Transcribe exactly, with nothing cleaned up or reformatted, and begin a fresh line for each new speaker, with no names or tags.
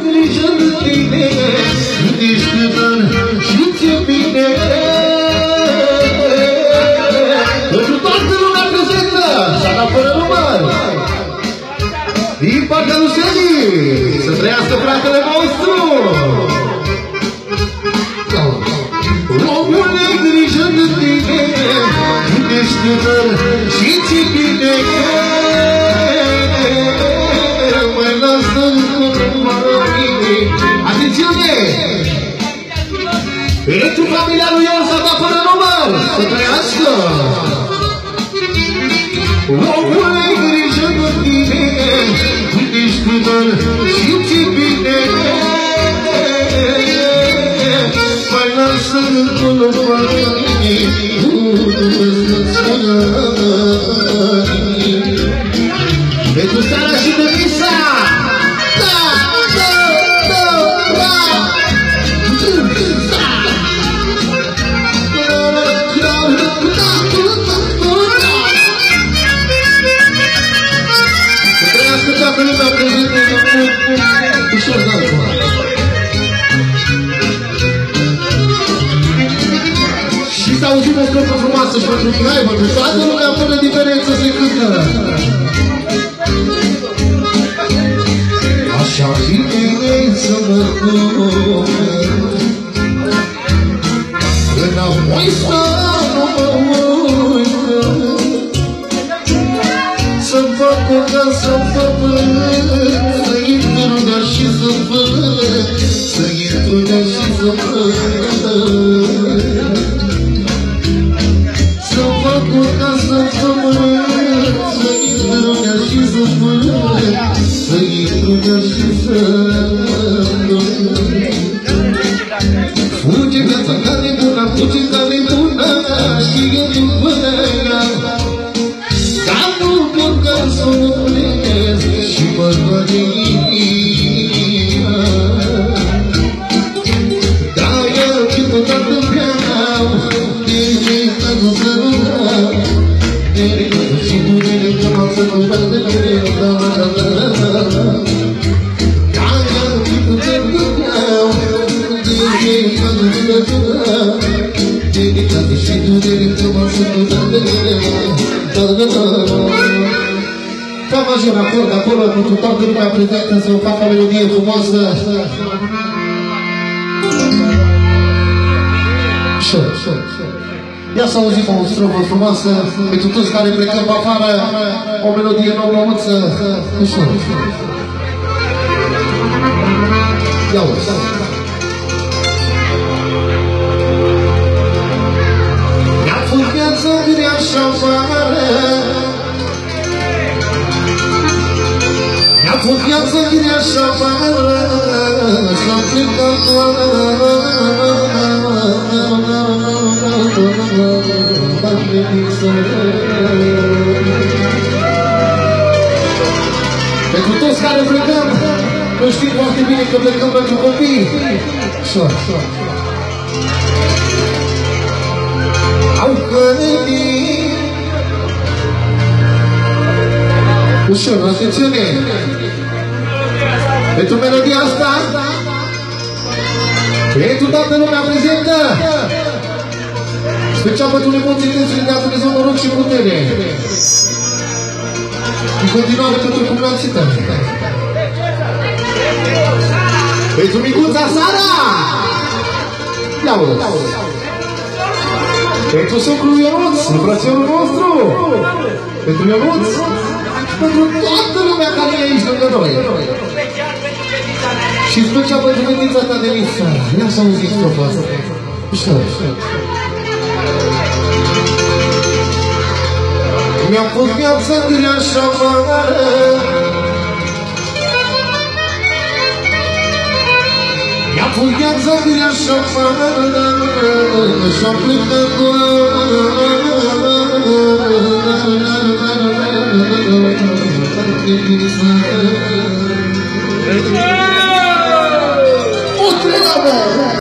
grijă de tine, ești tânăr și ți-e bine. Pentru toată lumea prezentă, s-a dat fără număr. Din partea lui Seli, să trăiască fratele nostru. Omule, grijă de tine, ești tânăr și ți-e bine. Mai lasă-l cu mine. Atențiune! Pentru familia lui el s-a dat fără număr. Să trăiască! Omule, grijă de tine, ești tânăr și ți-e bine. Mai lasă-l cu mine. Pentru seara și de misa! Da, da, da, da! Să trăiască toată lumea prezentă ușor de altceva. Și să auzim o scopă frumoasă și pentru Craiova, pentru toată lumea fără diferență se cântă. Așa bine să mă duc înapoi să nu mă uită, să-mi fac o casă-mi pământ, să intru de și să văd, să intru de și să văd, să-mi fac o casă-mi pământ, să intru de și să văd, să intru de și să văd. Fuge viața care bună, fuge care bună, și eu nu până, ca nu pot ca să o plec și mă doare inima. Dar eu câteodată vreau, de-i nu să nu vreau, de-i și tu de-i că m-am să mă vreau de greu, da, da, da, da. Dar eu câteodată vreau, de-i nu să nu vreau, de-i și tu de-i că m-am să mă vreau de greu, da, da, da. Fa major acord acolo, pentru toată lumea prezentă, să facă o melodie frumoasă. Șor, șor, șor. Ia să auzim o strofă frumoasă, pentru toți care plecăm pe afară, o melodie nouă-nouță. Ușor, ușor. Ia uzi. Mi-a fost viața grea și afară, mi-a fost viața grea și afară, și-am plecat pentru toți care plecăm, că știm foarte bine că plecăm pentru copii. Șor, șor. Au călătit. Ușor, atențiune. Pentru melodia asta, pentru toată lumea prezentă, special pentru nepoții Dumnezului, de-a Dumnezeu noroc și putere. În continuare pentru cumnațită. Pentru micuța Sara! Ia-o! Pentru socrul Ionuț, frățiorul nostru! Pentru Ionuț! Pentru toată lumea care e aici lângă noi! Și special pentru fetița ta de Lisa. Ia să auzi strofa asta. Ușor, ușor. Mi-a fost viața grea și amară, mi-a fost viața grea și amară, și-am plecat cu